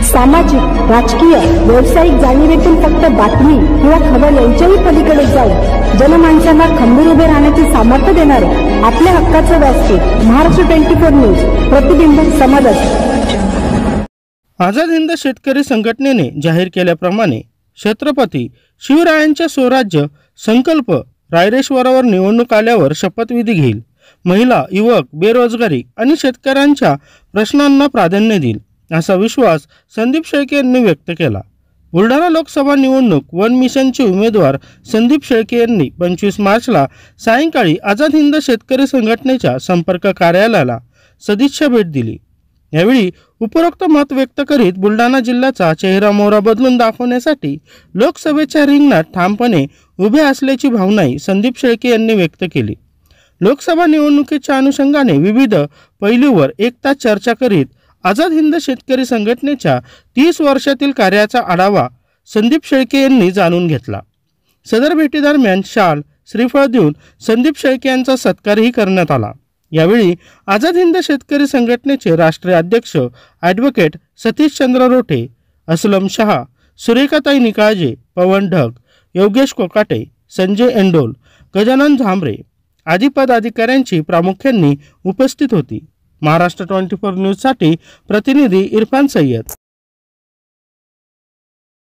सामाजिक, राजकीय, व्यावसायिक जाणीवेतून फक्त बातमी किंवा खबर यांच्याही पलीकडे जाऊन जनमानसांना खंबीर उभे राहण्याचे सामर्थ्य देणारे आपल्या हक्काचे व्यासपीठ महाराष्ट्र 24 न्यूज, प्रतिबिंब समाजात। आझाद हिंद शेतकरी संघटनेने जाहीर केल्याप्रमाणे छत्रपती शिवरायांच्या स्वराज्य संकल्प रायरेश्वरावर निवडणूक आल्यावर शपथविधी घेईल। महिला, युवक, बेरोजगारी आणि शेतकऱ्यांच्या प्रश्नांना प्राधान्य देईल असा विश्वास संदीप शेळके यांनी व्यक्त केला। बुलढाणा लोकसभा निवडणूक वन मिशनचे उमेदवार संदीप शेळके यांनी 25 मार्चला सायंकाळी आझाद हिंद शेतकरी संघटनेच्या संपर्क कार्यालयाला सदिच्छा भेट दिली। यावेळी उपरोक्त मत व्यक्त करीत बुलढाणा जिल्ह्याचा चेहरा मोहरा बदलून दाखवण्यासाठी लोकसभेच्या रिंगणात ठामपणे उभे असल्याची भावनाही संदीप शेळके यांनी व्यक्त केली। लोकसभा निवडणुकीच्या अनुषंगाने विविध पैलूवर एक तास चर्चा करीत आझाद हिंद शेतकरी संघटनेच्या 30 वर्षातील कार्याचा आढावा संदीप शेळके यांनी जाणून घेतला। सदर भेटीदरम्यान शाल, श्रीफळ देऊन संदीप शेळके यांचा सत्कारही करण्यात आला। यावेळी आझाद हिंद शेतकरी संघटनेचे राष्ट्रीय अध्यक्ष ॲडव्होकेट सतीशचंद्र रोठे, असलम शहा, सुरेखाताई निकाळजे, पवन ढग, योगेश कोकाटे, संजय एंडोल, गजानन झांबरे आदी पदाधिकाऱ्यांची प्रामुख्याने उपस्थित होती। महाराष्ट्र 24 न्यूज साठी प्रतिनिधी इरफान सय्यद।